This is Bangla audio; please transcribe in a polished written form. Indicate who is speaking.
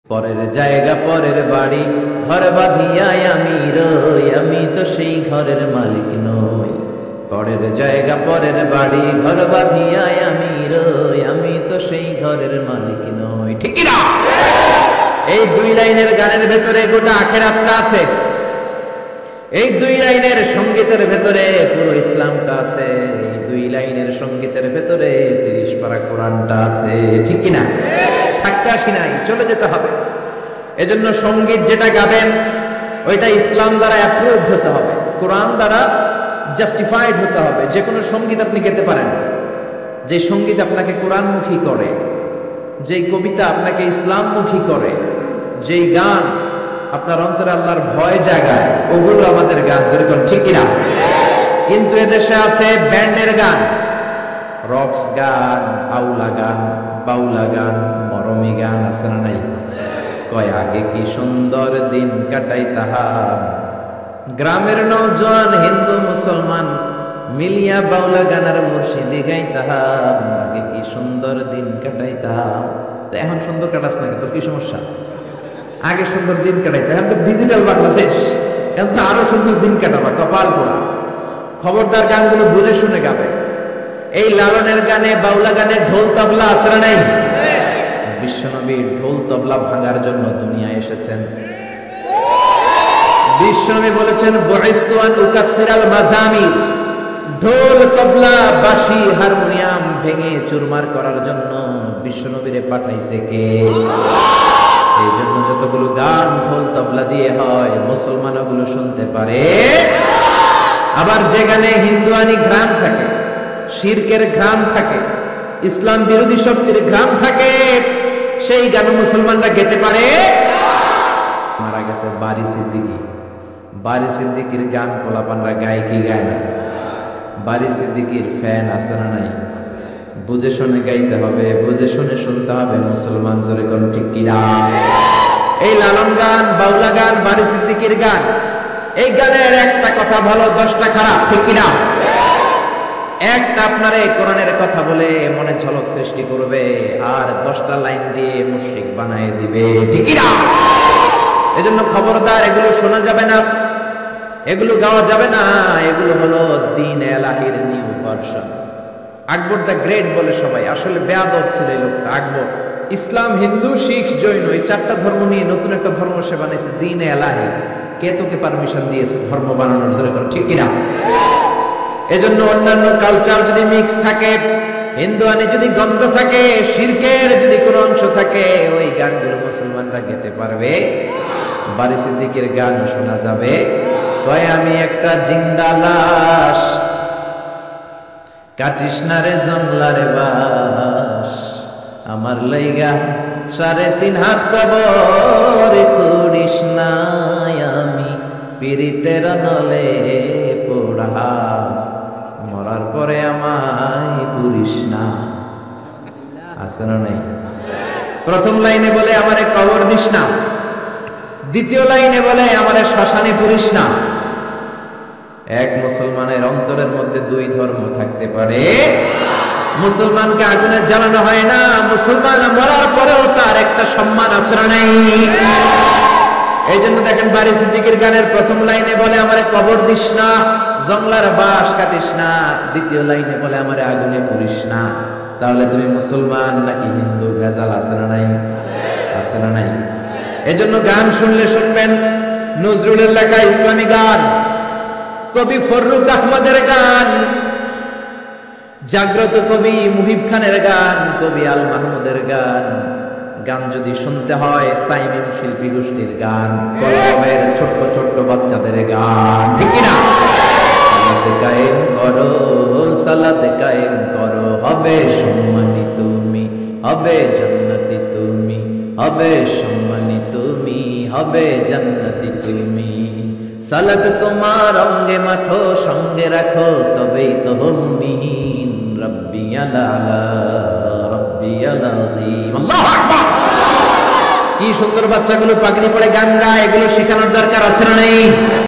Speaker 1: পরের জায়গা পরের বাড়ি ঘর বাঁধিয়াই আমি রই, আমি তো সেই ঘরের মালিক নই। পরের জায়গা পরের বাড়ি ঘর বাঁধিয়াই আমি রই, আমি তো সেই ঘরের মালিক নই। ঠিক না? এই দুই লাইনের গানের ভেতরে গোটা আখিরাতটা আছে। এই দুই লাইনের সঙ্গীতের ভেতরে পুরো ইসলামটা আছে। এই দুই লাইনের সঙ্গীতের ভেতরে 30 পারা কোরআনটা আছে। ঠিক কি না? থাকতে আসি নাই, চলে যেতে হবে। এজন্য সঙ্গীত যেটা গাবেন ওইটা ইসলাম দ্বারা অ্যাপ্রুভড হতে হবে, কোরআন দ্বারা জাস্টিফাইড হতে হবে। যে কোনো সঙ্গীত আপনি গেতে পারেন না যে সঙ্গীত আপনাকে কোরআনমুখী করে, যেই কবিতা আপনাকে ইসলামমুখী করে, যেই গান আপনার অন্তরে আল্লাহর ভয় জাগায়, ওগুলো আমাদের গান। যেরকম ঠিক কিনা? কিন্তু এদেশে আছে ব্যান্ডের গান, রক্স গান, আউলা গান, বাউলা গান, মরমী গান, আছে না নাই? কয় আগে কি সুন্দর দিন কাটাই তাহার, গ্রামের নওজোয়ান হিন্দু মুসলমান মিলিয়া বাউলা গানার মুর্শিদি গাই তাহার, আগে কি সুন্দর দিন কাটাই তাহার। তো এখন সুন্দর কাটাস না, তোর কি সমস্যা? আগে সুন্দর দিন কাটাইতে, এখন তো ডিজিটাল বাংলাদেশ, এখন তো আরো সুন্দর দিন কাটাবা, কপাল পোড়া। খবরদার গানগুলো বুঝে শুনে গাবে। এই লালনের গানে, বাউলা গানে ঢোল তবলা আছে না নাই? বিশ্বনবী ঢোল তবলা ভাঙার জন্য দুনিয়ায় এসেছেন। বিশ্বনবী বলেছেন বুইসতু আন উকাসসিরাল মাযামির, ঢোল তবলা বাঁশি হারমোনিয়াম ভেঙে চুরমার করার জন্য বিশ্বনবীরে পাঠাইছে কে? এই জন্য যতগুলো গান ঢোল তবলা দিয়ে হয় মুসলমান ওগুলো শুনতে পারে। আবার যে গানে হিন্দুয়ানি ঘ্রাণ থাকে, শিরকের ঘ্রাণ থাকে, ইসলাম বিরোধী শক্তির ঘ্রাণ থাকে, সেই গান মুসলমানরা গেতে পারে। মারা গেছে বারি সিদ্দিকী, বারি সিদ্দিকীর গান পোলাপানরা গায় কি গায় না? বারি সিদ্দিকীর ফ্যান আছে না নাই? বুঝে শুনে গাইতে হবে, বুঝে শুনে শুনতে হবে। মুসলমান জোরে কোন ঠিক কিনা? এই লালন গান, বাউলা গান, বারি সিদ্দিকীর গান, এই গানের একটা কথা ভালো, 10টা খারাপ। ঠিক কিনা? একটা আপনারে কোরআনের কথা বলে মনে ঝলক সৃষ্টি করবে, আর 10টা লাইন দিয়ে মুশরিক বানায় দিবে। ঠিক কিনা? এজন্য খবরদার, এগুলো শোনা যাবে না, এগুলো গাওয়া যাবে না। এগুলো হলো দ্বীন এলাহির new version. Akbar the great বলে সবাই, আসলে বেয়াদব ছিল এই লোকটা আকবর। ইসলাম, হিন্দু, শিখ, জৈন, এই 4টা ধর্ম নিয়ে নতুন একটা ধর্ম সে বানাইছে, দ্বীন এলাহি। কে তোকে পারমিশন দিয়েছে ধর্ম বানানোর? যেরকম ঠিক কিনা? এজন্য অন্যান্য কালচার যদি মিক্স থাকে, হিন্দুয়ানি যদি গন্ধ থাকে, শিরকের যদি কোনো অংশ থাকে, ওই গানগুলো মুসলমানরা গেতে পারবে। বারি সিদ্দিকের গান শোনা যাবে। কয় আমি একটা জিন্দা লাশ, কাটিস না রে জংলারে বাস, আমার লাইগা 3.5 হাত কবর খুঁড়িস নাই, আমি পীড়িতের নলে পোড়া, মরার পরে আমায় পুরিস না। আছে না নাই? প্রথম লাইনে বলে আমারে কবর দিস না, দ্বিতীয় লাইনে বলে আমারে শ্মশানে পুরিস না। এক মুসলমানের অন্তরের মধ্যে 2 ধর্ম থাকতে পারে। মুসলমানকে আগুনে জ্বালানো হয় না, মুসলমান মরার পরেও তার একটা সম্মান আছে না নাই? এই জন্য দেখেন বারি সিদ্দিকীর গানের প্রথম লাইনে বলে আমারে কবর দিস না, জংলার বাস কাটিস না, দ্বিতীয় লাইনে বলে আমারে আগুনে পুরিস না। তাহলে তুমি মুসলমান নাকি হিন্দু? ভেজাল আছে না নাই? আছে না নাই? এজন্য গান শুনলে শুনবেন নজরুলের লেখা ইসলামী গান, কবি ফররুক আহমদের গান, জাগ্রত কবি মুহিব খানের গান, কবি আল মাহমুদের গান। গান যদি শুনতে হয় সাইমিম শিল্পী গোষ্ঠীর গান, কলমের ছোট্ট ছোট্ট বাচ্চাদের গান। ঠিক কিনা? সালাত কায়েম করো, সালাত কায়েম করো, হবে সম্মানী তুমি, হবে জান্নাতি তুমি, হবে সম্মানী তুমি, হবে জান্নাতি তুমি। সালাত তোমার অঙ্গে মাখো, সঙ্গে রাখো, তবেই তো মুমিন। রাব্বিয়াল আলা, রাব্বিয়াল আযীম। আল্লাহু আকবার। কি সুন্দর বাচ্চাগুলো পাগড়ি পরে গান গায়, এগুলো শেখানোর দরকার আছে না নেই?